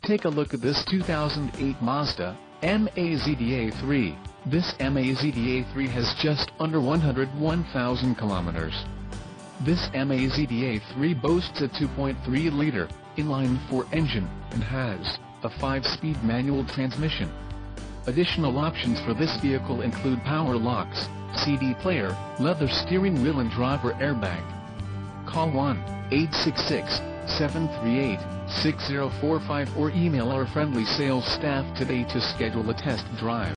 Take a look at this 2008 Mazda MAZDA3. This MAZDA3 has just under 101,000 kilometers. This MAZDA3 boasts a 2.3-liter inline-4 engine and has a 5-speed manual transmission. Additional options for this vehicle include power locks, CD player, leather steering wheel and driver airbag. Call 1-866-738-6045 or email our friendly sales staff today to schedule a test drive.